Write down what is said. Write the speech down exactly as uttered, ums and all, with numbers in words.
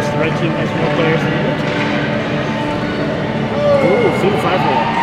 Yes, the red team has more players than the blue team. Ooh, field five hole.